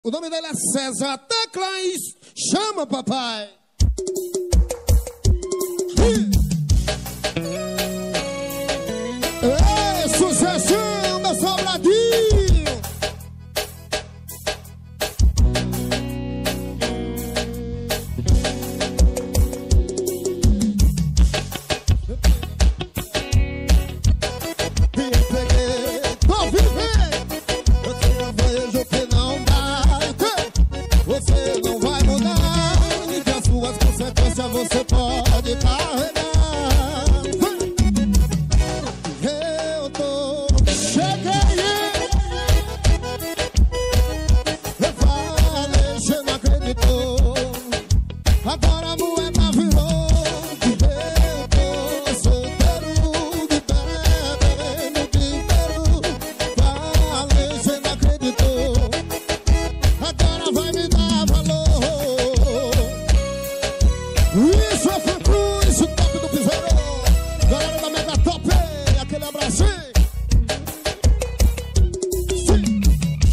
O nome dele é César Teclas. Chama, papai. Ei, sucessão da Sobradinho. Você pode carregar. Eu tô cheguei. Eu falei, você não acreditou. Agora a moeda virou. Eu tô solteiro, de bebê no dia inteiro. Falei, você não acreditou. Agora vai me dar valor. Isso é Fã Cruz, o top do piseiro. Galera da Mega Top, aquele abraço. Sim.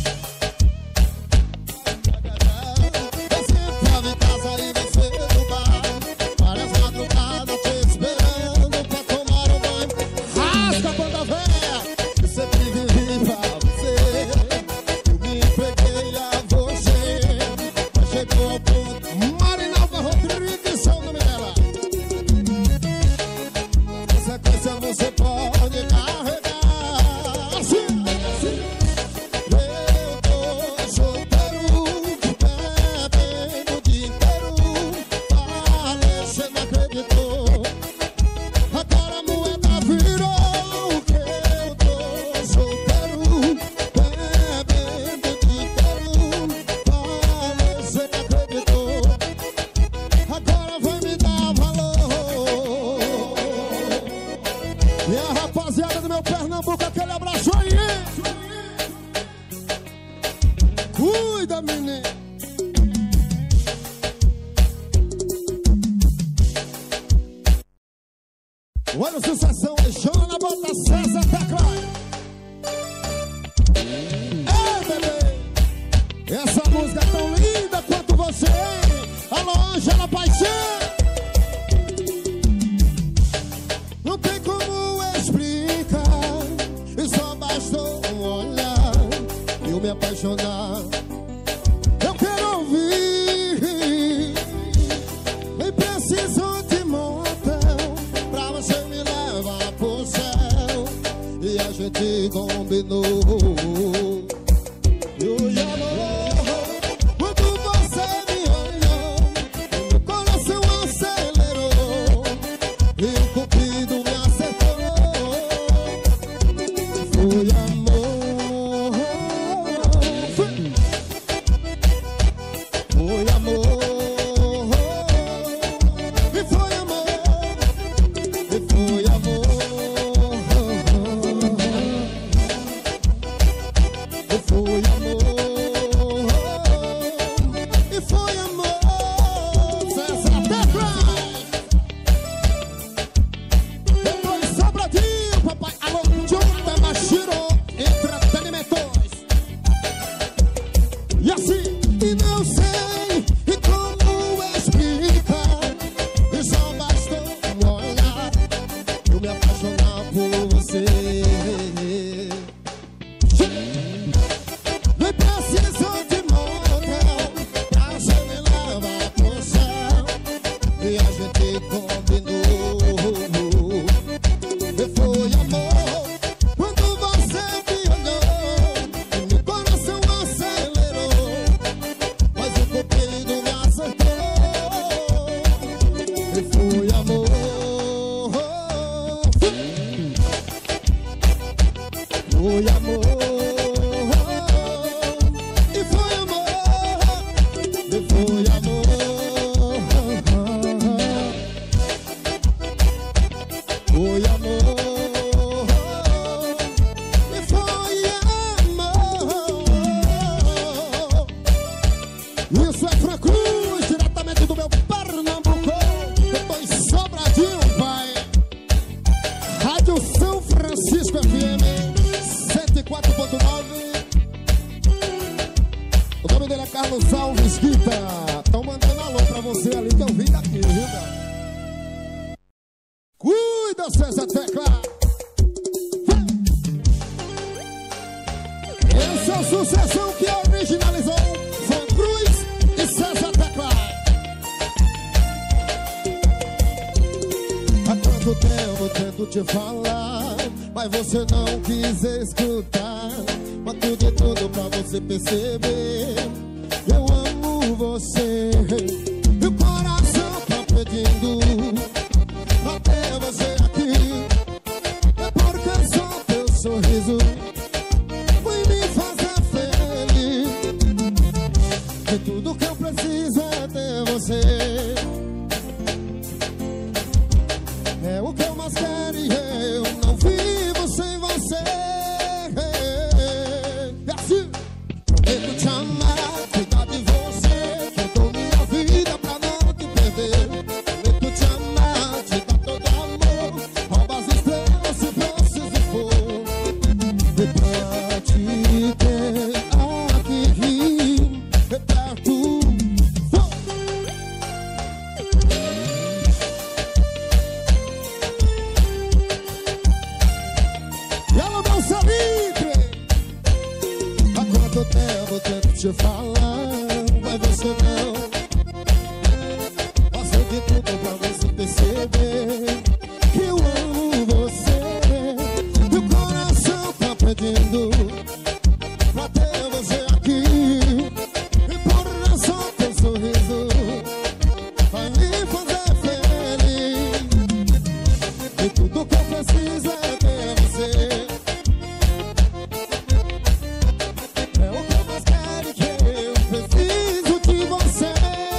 Eu sempre tava em casa e você no bar. Várias madrugadas te esperando pra tomar um banho. Rasga a banda velha, eu sempre vivi pra você. Eu me entreguei a você. Mas chegou ao ponto. Marinalva Rodrigues, seu nome dela. Sequência você pode carregar. Assim, assim. Eu tô solteiro, bebendo o dia inteiro. Falei, você não acreditou. Agora a moeda virou. Que eu tô solteiro, bebendo o dia inteiro. Falei, você não acreditou. Agora vai me dar valor. E a rapaziada do meu Pernambuco, aquele abraço aí. Cuida, menino. Olha a sucessão, deixando na bota César Teclas. Ei, bebê, essa música é tão linda quanto você. Alô, Ângela Paixão. Não tem como explicar, e só bastou um olhar e eu me apaixonar. Eu quero ouvir, nem preciso de motel pra você me levar pro céu. E a gente combinou. Eu já não, quando você me olhou, meu coração acelerou e o cupido me acertou. Foi amor, foi amor, e foi amor, e foi amor, e foi amor, e foi amor. César Teclas. Depois Sobradinho, papai. Alô, Jonathan Machiro, Entretenimentos. E assim, e não sei e como explicar, e só bastou um olhar eu me apaixonar por você. Nem preciso de motel pra você me levar pro céu. E a gente combinou. E foi amor quando você me olhou e meu coração acelerou, mas o cupido me acertou. E foi amor, foi amor, e foi amor, e foi amor, foi amor, e foi amor. Isso é Fã Cruz, diretamente do meu Pernambuco. Depois Sobradinho, pai. Rádio São Francisco FM 104.9. O nome dele é Carlos Alves Guita. Tão mandando alô pra você ali que eu vim daqui, viu, cara? Cuida, César Tecla. Essa é a sucessão que originalizou Fã Cruz e César Tecla. Há quanto tempo tento te falar, mas você não quis escutar. Quanto de tudo pra você perceber, eu amo você. E o coração tá pedindo até você aqui. É porque só teu sorriso foi me fazer feliz. E tudo que eu preciso é ter você. É o que eu mais quero e eu não vivo sem você. Prometo te amar, cuidar de você, que eu dou minha vida pra não te perder. Prometo te amar, te dar todo amor, rouba as estrelas se preciso for. E pra te ter aqui, é perto. E ela dança livre. Há quanto tempo eu tento te falar, mas você não. Faço de tudo pra você perceber que eu amo você. E o coração tá pedindo pra ter você aqui. E por só teu sorriso vai me fazer feliz. E tudo que eu preciso é ter você. É o que eu mais quero, que eu preciso de você.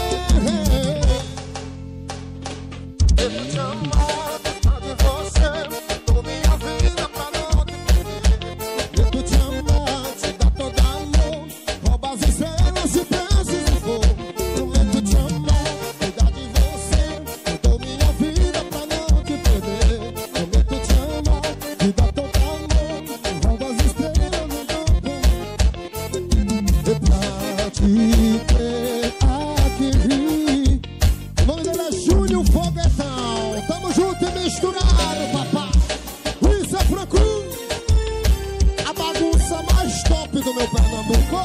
Eu te amar, gostar de você, dou minha vida pra não te perder. Eu te amar, te dar todo amor, rouba as estrelas se preciso for. Prometo te amar, cuidar de você, eu dou minha vida pra não te perder. Prometo te amar, te dar todo amor, rouba as estrelas no campo. E pra te ter aqui. O nome dele é Júnior Foguetão. Tamo junto e misturado, papai. Isso é Franco, a bagunça mais top do meu Pernambuco.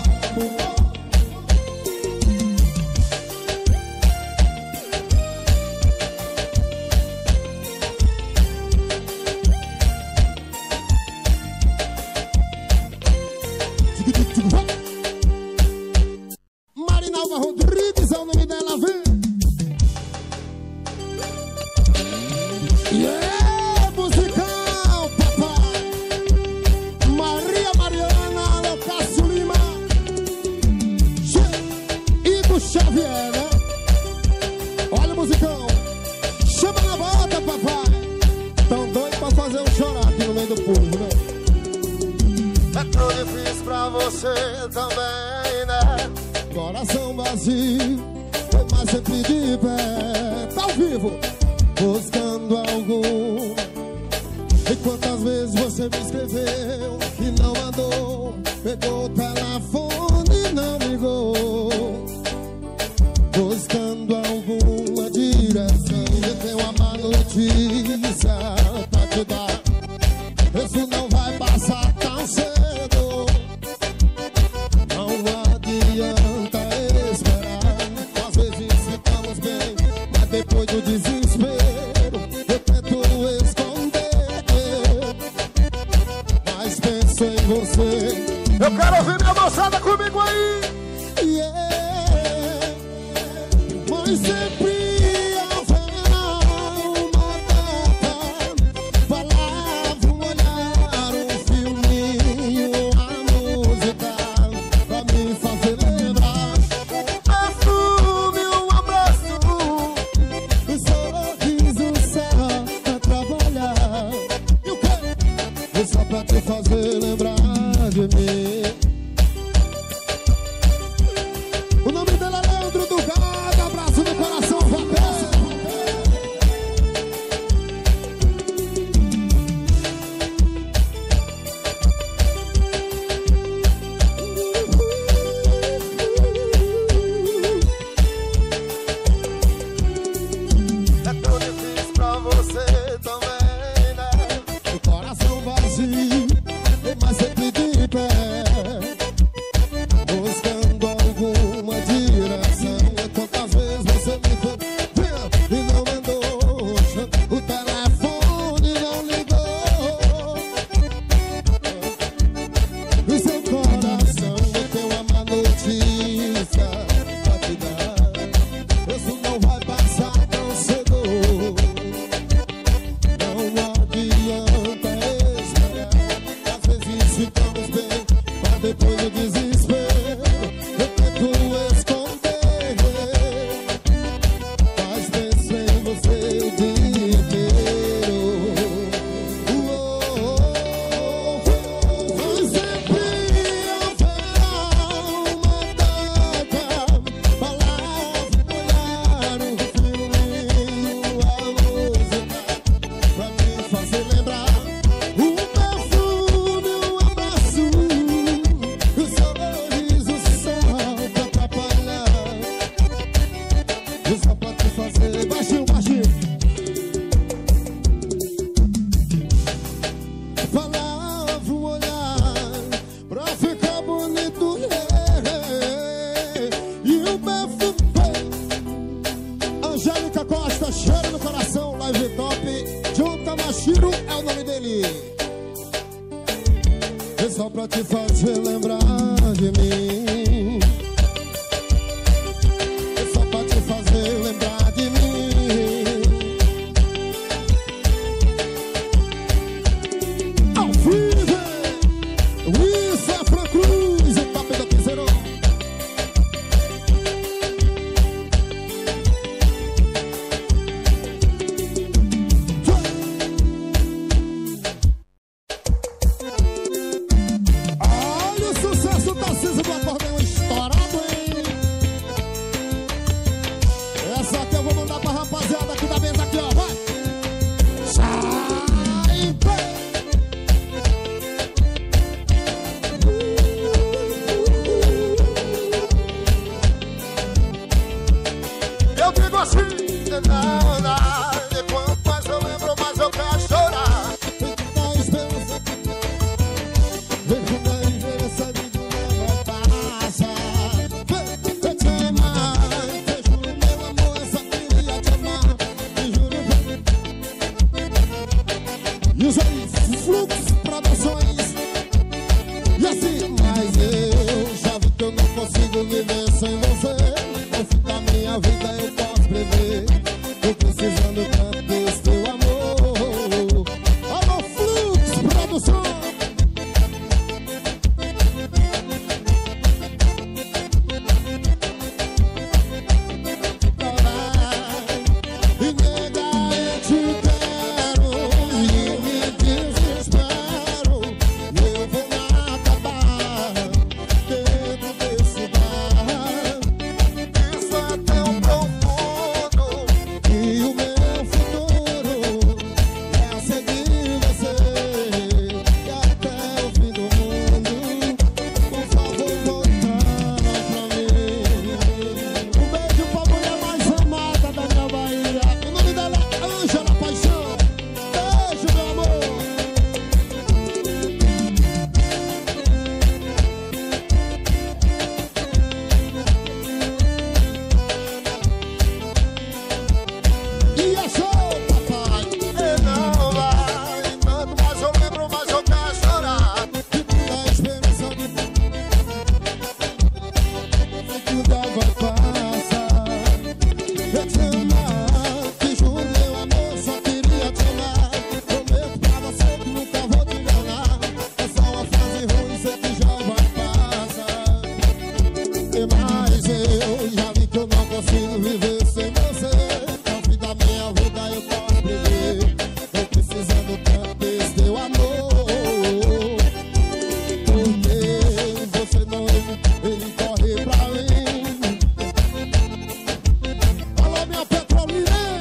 Marinalva Rodrigues é o nome dela, vem. Yeah, musical, papai. Maria Mariana, Lucácio Lima, Igor Xavier, né? Olha o musicão. Chama na volta, papai. Tão doido pra fazer eu chorar aqui no meio do povo, né? É tão difícil pra você também, né? Coração vazio, mas sempre de pé. Tá ao vivo, buscando algum. E quantas vezes você me escreveu e não mandou, pegou o telefone e não ligou, buscando alguma direção. Eu tenho uma má notícia pra te dar, isso não vai passar tão cedo. Não adianta esperar, às vezes ficamos bem, mas depois do desespero eu tento esconder, mas penso em você. Eu quero ouvir minha moçada comigo aí. Yeah. Mas sempre haverá uma data, palavra, um olhar, um filminho, a música pra me fazer lembrar. Perfume, um abraço, um sorriso só pra trabalhar. E o quê? E só pra te fazer lembrar de mim. O nome dela é Leandro do Gado, abraço no coração. força pra te dar. Isso não vai passar tão cedo. Não adianta esperar. Às vezes ficamos bem, mas depois do desespero eu tento esconder. Mas penso em você o dia inteiro. Mas sempre haverá uma data, palavra, olhar, um filminho, a música, pra me fazer lembrar. Um perfume, um abraço, um sorriso só pra atrapalhar. E só pra te fazer baixinho, baixinho. Palavra, um olhar, pra ficar bonito, e o perfume. Angélica Costa, cheiro no coração, live top. Junta Machiro é o nome dele. É só pra te fazer lembrar de mim. É só pra te fazer lembrar de mim. Ao vivo, isso é Fran Cruz, o top da Piseiro. Olha o sucesso da Cisa do acordeão estourado, hein? Essa aqui eu vou mandar pra rapaziada aqui da mesa aqui, ó, vai! Sai, vai! Eu digo assim, não dá. E quanto mais eu lembro, mais eu quero chorar. Da esperança, vejo na diferença de que não passar. Eu te amar, te juro, meu amor, eu só queria te amar. Te juro. E os aí, Flux Produções. E assim, mas eu já vi que eu não consigo viver sem você. No fim da minha vida eu posso prever. Tô precisando tanto desse teu amor. Alô, Flux Produções. E nega, eu te quero e me desespero. E eu vou me acabar dentro desse bar. Isso é tão profundo que o meu futuro é seguir você e até o fim do mundo. Por favor, volta pra mim. Um beijo pra mulher mais amada da minha Bahia. O nome dela é Ângela Paixão. Beijo, meu amor. E é show, papai. E não vai, quanto mais eu lembro, mais eu quero chorar. Da esperança de que o dia vai passar. Eu te amar, te juro, meu amor, só queria te amar. Prometo pra você que nunca vou te enganar. É só uma fase ruim, sei que já vai passar. Mas eu já vi que eu não consigo viver sem você. No fim da minha vida eu posso prever. Tô precisando tanto desse teu amor. Porque você não, ele corre pra mim. Alô, minha Petrolina.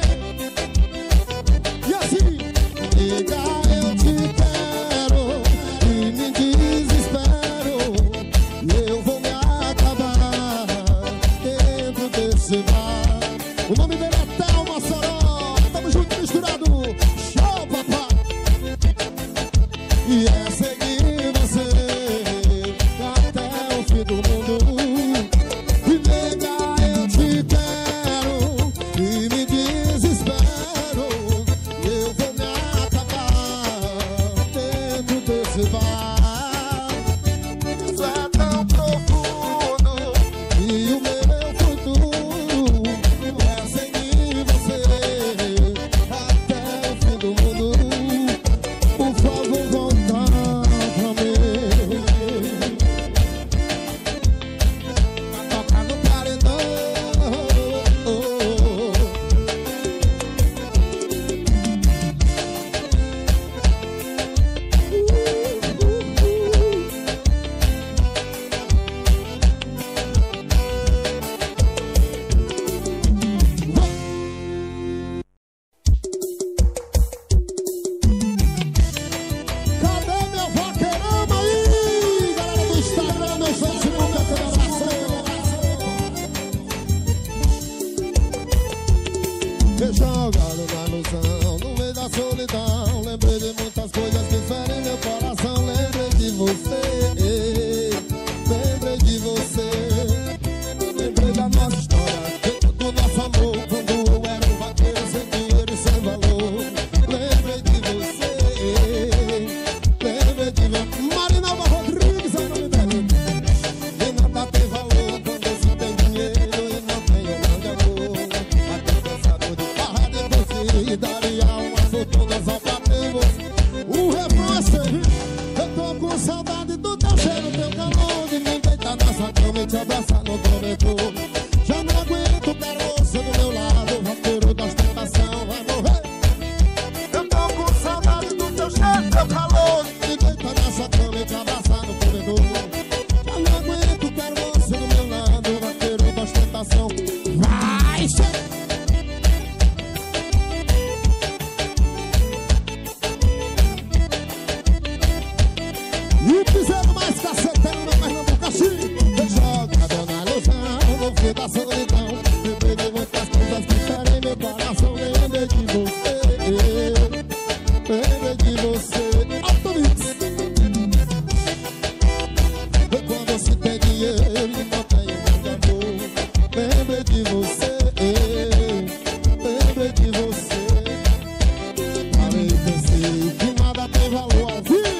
E assim, nega, eu te quero e me desespero. E eu vou me acabar dentro desse bar. O nome dele é Thelma Soró. Tamo junto, misturado. Show, papai. E é seguir você até o fim do mundo. E nega, eu te quero e me desespero. Eu vou me acabar dentro desse bar. Isso é tão profundo o meu futuro é seguir você até o fim do mundo. Por favor, volta pra mim. Vai tocar no paredão. Jogado na ilusão, no meio da solidão. Lembrei de muitas coisas que ferem meu coração. Lembrei de você, lembrei de você. Lembrei da nossa história, do nosso amor, quando eu era um vaqueiro sem dinheiro e sem valor. Lembrei de você, lembrei de você. Marinalva Rodrigues é o nome dela. E nada tem valor quando se tem dinheiro e não tem um grande amor. Até pensador de farra de você e daria uma fortuna só pra ter você. O refrão é sempre: eu tô com saudade do teu cheiro, teu calor, de mim deitar nessa cama e te abraçar no cobertor. Já não aguento, quero você do meu lado, vaqueiro da ostentação vai morrer. Eu tô com saudade do teu cheiro, teu calor, de mim deitar nessa cama e te abraçar no cobertor. Já não aguento, quero você do meu lado, vaqueiro da ostentação. Vai ser. E o piseiro mais cacetero no Pernambuco assim. Jogado na ilusão, no fio da solidão. Lembrei de muitas coisas que ferem meu coração. Lembrei de você, lembrei de você. Automix. Quando se tem dinheiro e não tem grande amor. Lembrei de você, lembrei de você. Falei e pensei que nada tem valor ao vivo.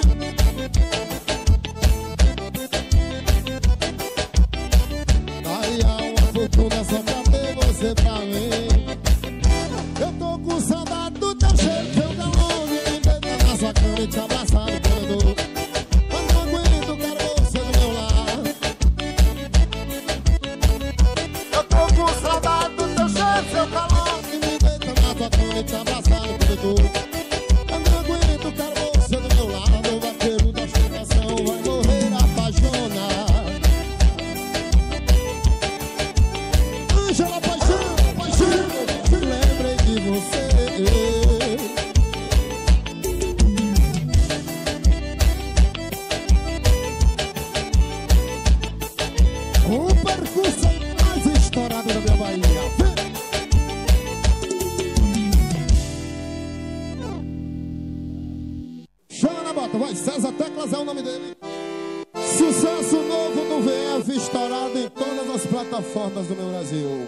Fortuna só pra ter você pra mim. Eu tô com saudade do teu cheiro, teu calor, de me deitar na sua cama e te abraçar no corredor. Eu não aguento, quero você do meu lado. Eu tô com saudade do teu cheiro, teu calor, de me deitar na sua cama e te abraçar no corredor. Eu não aguento, quero você do meu lado. O vaqueiro da ostentação vai morrer apaixonado. Ângela Paixão, lembrei de você. O percurso mais estourado da minha Bahia. Chama na bota, vai, César Teclas é o nome dele. Sucesso novo do VF, estourado em todas as plataformas do meu Brasil.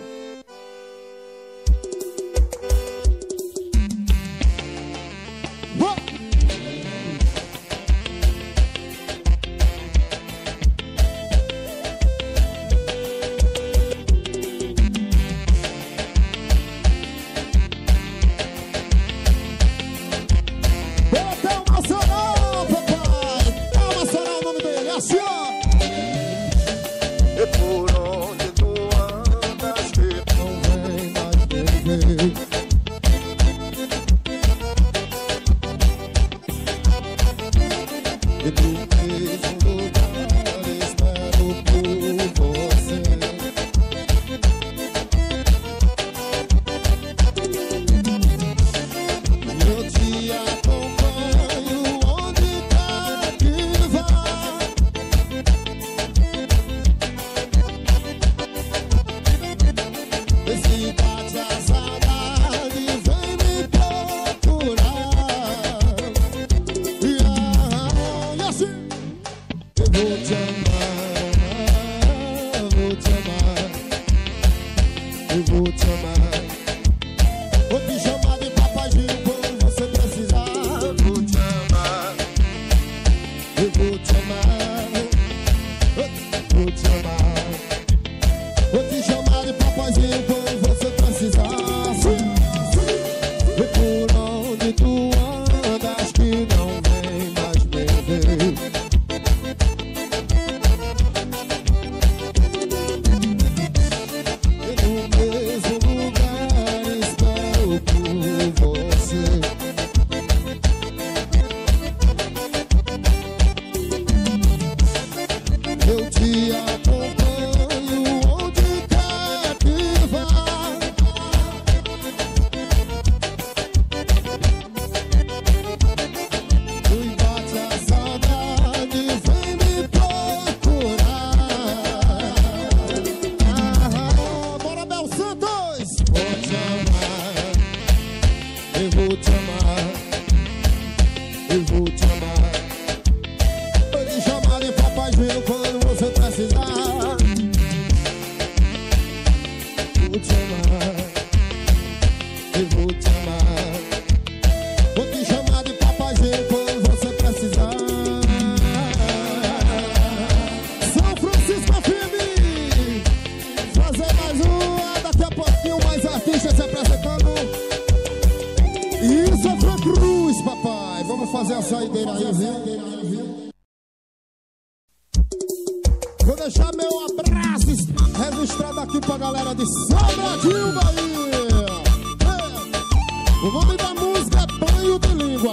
Bota uma Sorol, papai. É uma Sorol o nome dele, assim ó. E por onde tu andas que não vem mais me ver. E do mesmo lugar espero por você. Eu te acompanho onde quer que vá. Se bate a saudade, vem me procurar. E assim eu vou te amar, vou te amar, eu vou te amar. Vou te chamar de papaizinho quando você precisar. Vou te amar, eu vou te amar, vou te amar. papaizinho quando você precisasse. E por onde tu andas que não vem mais me ver. E no mesmo lugar espero por você. Eu te acompanho onde quer que vá. E bate a saudade, vem me procurar. Bora, Bel Santos! Vou te amar, eu vou te amar, eu vou te amar. Vou te chamar de papaizinho quando você precisar. Vou te amar, eu vou te amar. Vou te chamar de papaizinho quando você precisar. São Francisco FM, fazer mais uma, daqui a pouquinho mais artistas se apresentando. Isso é Fran Cruz, papai. Vamos fazer a saideira aí, viu? Vou deixar meu abraço registrado aqui pra galera de Sobradinho, Bahia. O nome da música é Banho de Língua.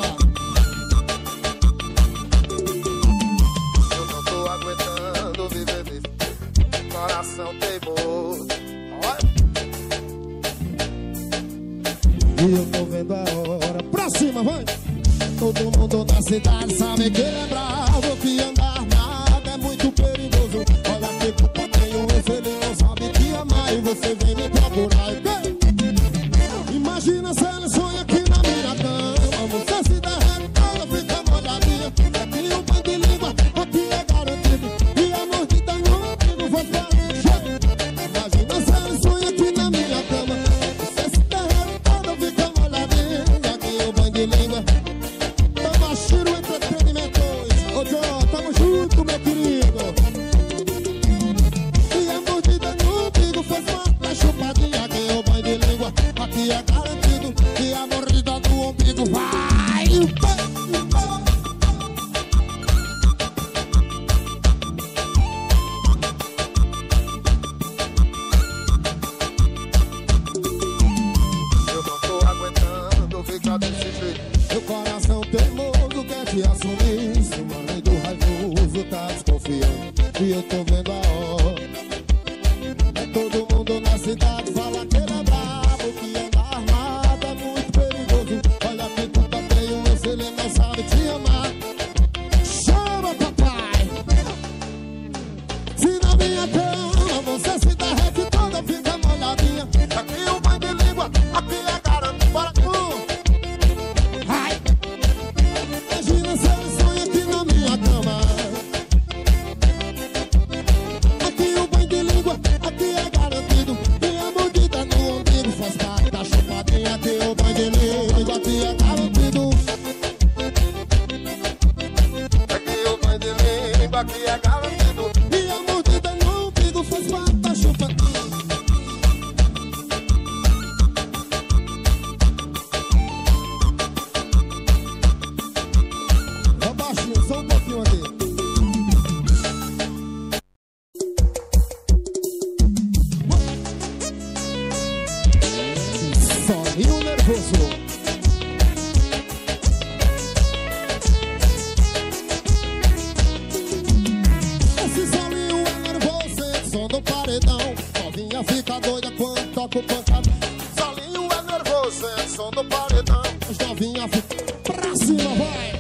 Eu não tô aguentando viver, coração teimoso. E eu tô vendo a hora. Pra cima, vai! Todo mundo da cidade sabe que ele é bravo, que andar nada é muito perigoso. Olha que culpa tenho, ele não sabe te amar e você vem me procurar. Imagina se ele sonha aqui na minha cama, você se derrete toda, fica molhadinha. Aqui o banho de língua, aqui é garantido, e a mordida não faz parte. Imagina se ele sonha aqui na minha cama, você se derrete toda, fica molhadinha. Aqui o banho de língua. Tamashiro Entretenimentos. Ô Joe, tamo junto, meu querido. E a mordida no umbigo faz parte da chupadinha. Aqui é o banho de língua, aqui é garantido. E a mordida no umbigo vai. Eu não tô aguentando ficar desse jeito. Meu coração teimoso quer te assumir. Seu marido raivoso tá desconfiando. E eu tô vendo a hora. É todo mundo na cidade fala que ele é bravo, que anda armado é muito perigoso. Olha que culpa tenho eu se ele não sabe te amar. Chama, papai! Se na minha cama você se derrete toda, fica molhadinha. Aqui o banho de língua, aqui é garantido. Bora, ai. Imagina se ele sonha aqui na minha cama. Aqui o banho de língua, aqui é garantido. E a mordida no umbigo faz parte da chupadinha. Aqui o banho de língua, aqui é garantido. Aqui o banho de língua, aqui é garantido. E a mordida no umbigo faz parte da chupadinha. Abaixinho, só um pouquinho aqui. Solinho nervoso. Esse solinho é nervoso, som do paredão. Novinha fica doida quando toca o pancadão. Solinho é nervoso, é som do paredão. As novinha fica pra cima, vai.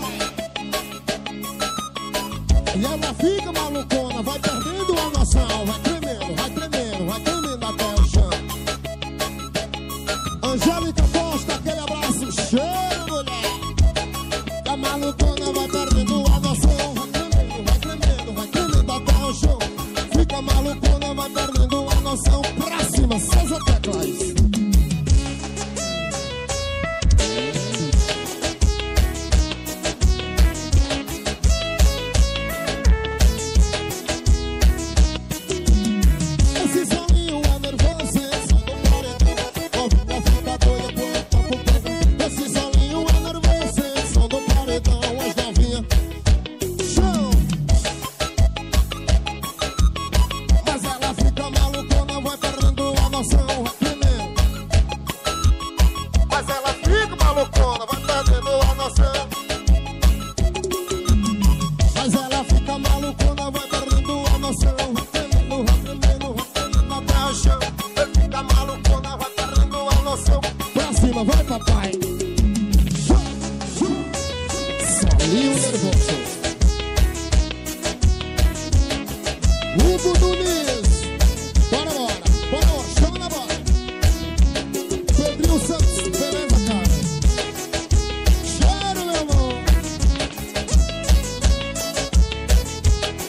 E ela fica malucona, vai perdendo a noção. Vai tremendo, vai tremendo, vai tremendo até o chão. Angélica Costa, aquele abraço, cheiro, mulher. A malucona vai perdendo a noção. Vai tremendo, vai tremendo, vai tremendo até o chão. Fica malucona, vai perdendo a noção. Pra cima, César Teclas. cima, vai papai. Solinho nervoso. Hugo Nunes. Bora, chama na bola. Pedrinho Santos, beleza, cara. Cheiro, meu amor.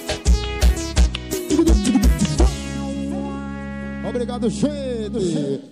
Obrigado, gente.